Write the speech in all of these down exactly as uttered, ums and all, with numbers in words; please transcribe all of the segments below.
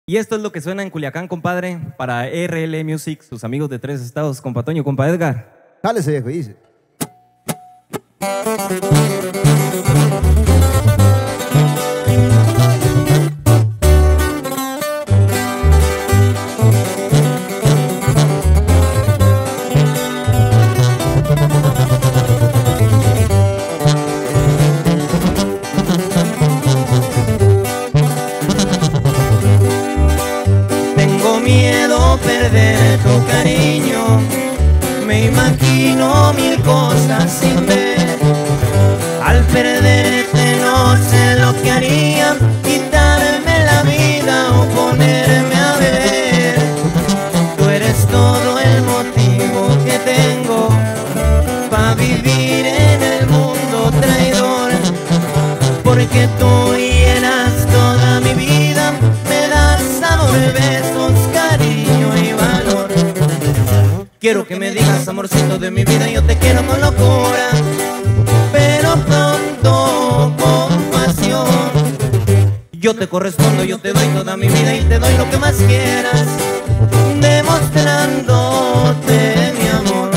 Y esto es lo que suena en Culiacán, compadre, para R L Music, sus amigos de tres estados, compa Toño, compa Edgar. Dale ese viejo, dice. Tengo miedo perder tu cariño, me imagino mil cosas sin ver. Al perderte no sé lo que haría, quitarme la vida o ponerme a beber. Tú eres todo el motivo que tengo para vivir en el mundo traidor, porque tú llenas toda mi vida, me das amor, besos, cariño y valor. Quiero que me digas, amorcito de mi vida, yo te quiero con locura, pero pronto con pasión. Yo te correspondo, yo te doy toda mi vida y te doy lo que más quieras, demostrándote mi amor.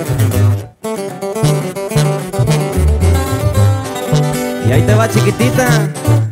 Y ahí te va, chiquitita.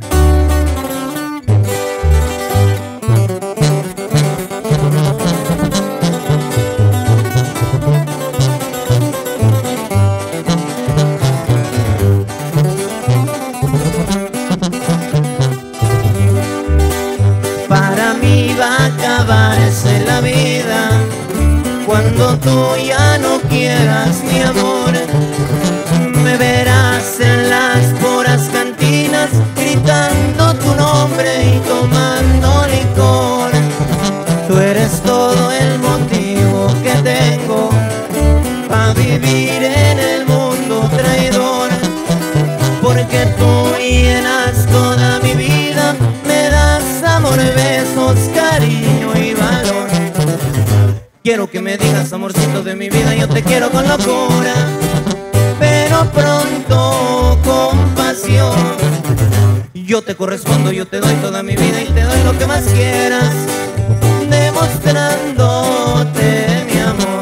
Para mí va a acabarse la vida cuando tú ya no quieras mi amor. Me verás en las puras cantinas gritando tu nombre y tomando licor. Tú eres todo el motivo que tengo para vivir en el mundo traidor, porque tú llenas toda mi vida, me das amor, besos, cariño y valor. Quiero que me digas, amorcito de mi vida, yo te quiero con locura, pero pronto con pasión. Yo te correspondo, yo te doy toda mi vida y te doy lo que más quieras, demostrándote mi amor.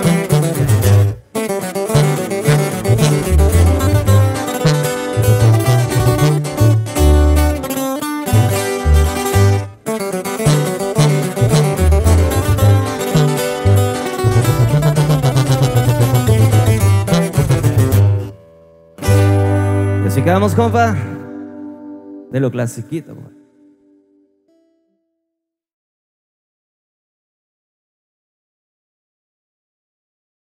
Y así quedamos, compa, de lo clasiquito, compa.